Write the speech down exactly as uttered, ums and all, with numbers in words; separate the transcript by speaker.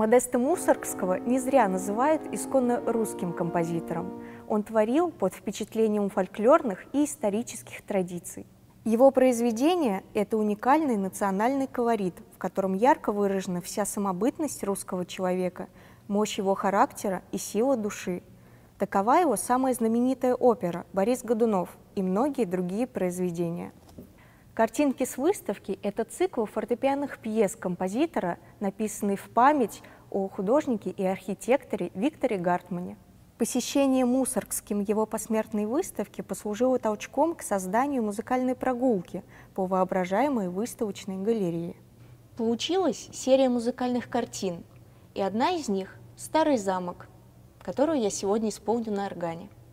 Speaker 1: Модеста Мусоргского не зря называют исконно русским композитором. Он творил под впечатлением фольклорных и исторических традиций. Его произведение – это уникальный национальный колорит, в котором ярко выражена вся самобытность русского человека, мощь его характера и сила души. Такова его самая знаменитая опера «Борис Годунов» и многие другие произведения. Картинки с выставки – это цикл фортепианных пьес композитора, написанный в память о художнике и архитекторе Викторе Гартмане. Посещение Мусоргским его посмертной выставки послужило толчком к созданию музыкальной прогулки по воображаемой выставочной галерее. Получилась серия музыкальных картин, и одна из них – «Старый замок», которую я сегодня исполню на органе.